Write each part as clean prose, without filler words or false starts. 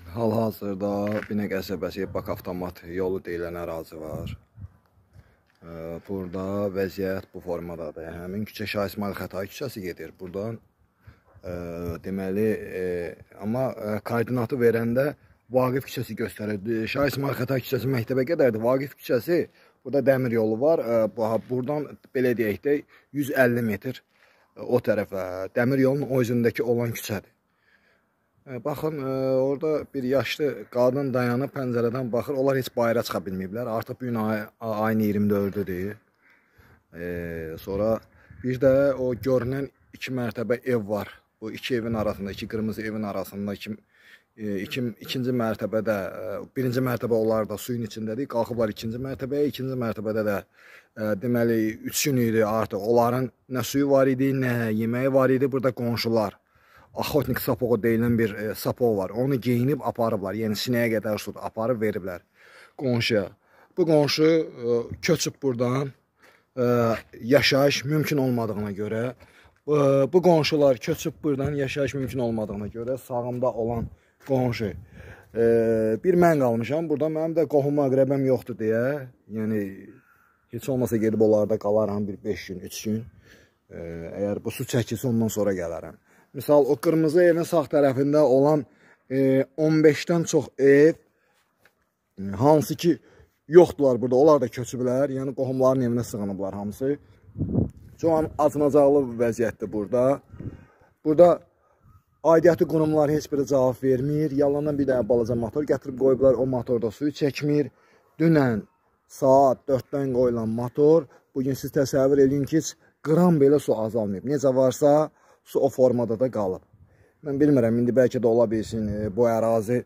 Hal-hazırda Binə qəsəbəsi Bak avtomat yolu deyilən ərazi var. Burada vəziyyət bu formadadır. Həmin küçə Şah İsmayıl Xətai küçəsi gedir. Buradan deməli, amma koordinatı verəndə Vaqif küçəsi göstərir. Şah İsmayıl Xətai küçəsi məktəbə qədərdir. Vaqif küçəsi, burada dəmir yolu var. Buradan belə deyək də 150 metr o tərəfə dəmir yolun o üzündəki olan küçədir. Baxın, orada bir yaşlı qadın dayanıb pəncərədən baxır. Onlar heç bayıra çıxa bilməyiblər. Artıq bugün ayın 24-dür. Sonra bir də o görünən 2 mərtəbə ev var. Bu iki evin arasında, iki qırmızı evin arasında ikinci mərtəbədə, birinci mərtəbə onlar da suyun içindədir. Qalxıblar ikinci mərtəbəyə, ikinci mərtəbədə də deməli 3 gün idi artıq. Onların nə suyu var idi, nə yeməyi var idi. Burada qonşular. Axotnik sapoğu deyilən bir sapoğu var. Onu geyinib aparıblar. Yəni sinəyə qədər su aparıb veriblər qonşuya. Bu qonşu köçüb buradan yaşayış mümkün olmadığına görə, bu qonşular köçüb buradan yaşayış mümkün olmadığına görə sağımda olan qonşu. Bir mən qalmışam. Burada mənim də qohum əqrəbəm yoxdur deyə. Yəni heç olmasa gedib onlarda qalaram bir 5 gün, 3 gün. Əgər bu su çəkilsə ondan sonra gələrəm. Misal, o qırmızı evin sağ tərəfində olan 15-dən çox ev, hansı ki yoxdular burada, onlar da köçüblər, yəni qohumların evinə sığınıblar hamısı. Çox acınacaqlı vəziyyətdir burada. Burada aidiyyəti qurumlar heç biri cavab vermir. Yalandan bir dənə balaca motor gətirib qoyublar, o motorda suyu çəkmir. Dünən saat 4-dən qoyulan motor, bugün siz təsəvvür edin ki, qram belə su azalmayıb. Necə varsa, su o formada da qalıb. Mən bilmirəm, indi bəlkə də ola bilsin bu ərazi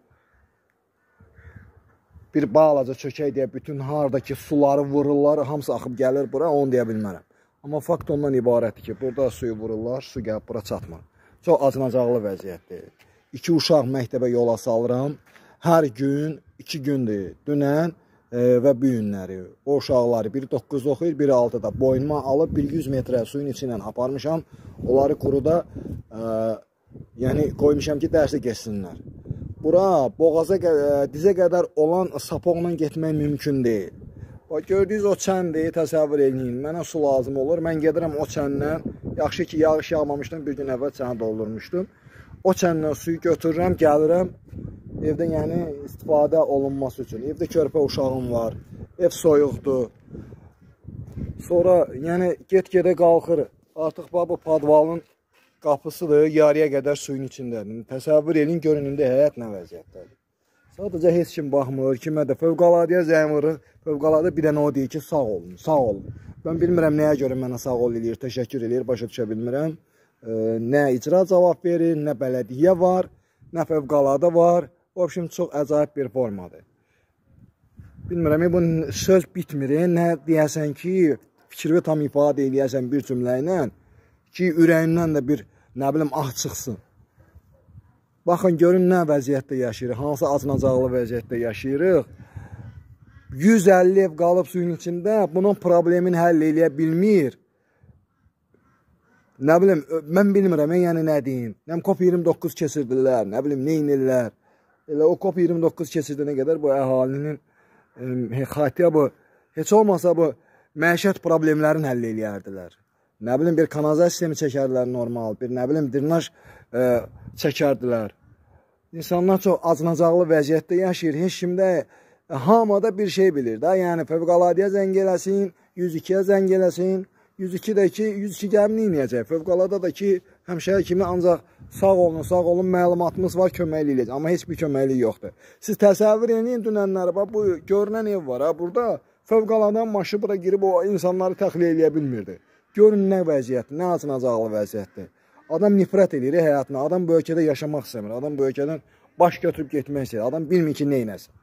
bir bağlaca çökək deyə bütün haradakı suları vururlar, hamısı axıb gəlir bura, onu deyə bilmərəm. Amma fakt ondan ibarətdir ki, burada suyu vururlar, su gəlib bura çatmır. Çox acınacaqlı vəziyyətdir. 2 uşaq məktəbə yola salıram. Hər gün 2 gündür. Dünən və bu günləri. O uşaqları biri 9-da oxuyur, biri 6-da. Boynuma alıb bir 100 metrə suyun içi ilə aparmışam. Onları quruda yəni qoymuşam ki, dərsə geçsinlər. Bura boğaza dizə qədər olan sapoqla getmək mümkün deyil. Gördüyünüz o çəndir, təsəvvür edin. Mənə su lazım olur. Mən gedirəm o çəndən. Yaxşı ki, yağış yağmamışdım. Bir gün əvvəl çəni doldurmuşdum. O çəndən suyu götürürəm, gəlirəm. Evdə yəni istifadə olunması üçün. Evdə körpə uşağım var. Ev soyuqdur. Sonra yəni get-gedə qalxır. Artıq bu padvalın qapısıdır. Yarıya qədər suyun içindədir. Təsəvvür edin, görün indi həyat nə vəziyyətdədir. Sadəcə heç kim baxmır. Kimə də fövqəladəyə zəng vurur. Fövqəladə bir dənə o deyir ki, sağ olun, sağ olun. Mən bilmirəm nəyə görə mənə sağ ol eləyir, təşəkkür eləyir, başa düşə bilmirəm. Nə icra cavab verir, nə bələdiyyə var, nə fövqəladə var. O üçün çox əcaib bir formadır. Bilmirəm, bu söz bitmir. Nə deyəsən ki, fikri tam ifadə eləyəsən bir cümlə ilə ki, ürəyindən də bir, nə bilim, ah çıxsın. Baxın, görün nə vəziyyətdə yaşayırıq, hansı acınacaqlı vəziyyətdə yaşayırıq. 150 ev qalıb suyun içində, bunun problemini həll eləyə bilmir. Nə bilim, mən bilmirəm, yəni nə deyim. Nəm COP29 keçirdilər, nə bilim, nə inirlər. Elə o COP29 keçirdiyənə qədər bu əhalinin xatiyə bu, heç olmasa bu məişət problemlərini həll eləyərdilər. Nə bilim, bir kanalizasiya sistemi çəkərdilər normal, bir nə bilim, drenaj çəkərdilər. İnsanlar çox acınacaqlı vəziyyətdə yaşayır. Heç kimdə hamada bir şey bilir da. Yəni fövqəladəyə zəng eləsin, 102-yə zəng eləsin. 102-dəki 102 gəmini inəyəcək. Fövqəladə də ki, həmşəhər kimi ancaq sağ olun, məlumatımız var, köməkli eləyəcək. Amma heç bir köməkli yoxdur. Siz təsəvvür edin, dünənləri, bu görünən ev var. Burada fövqəladən maşı bura girib o insanları təxliyə eləyə bilmirdi. Görün nə vəziyyətdir, nə acınacaqlı vəziyyətdir. Adam nifrət edir həyatına, adam bu ölkədə yaşamaq istəmir, adam bu ölkədən baş götürüb getmək istəyir, adam bilmir ki, nə eləsin.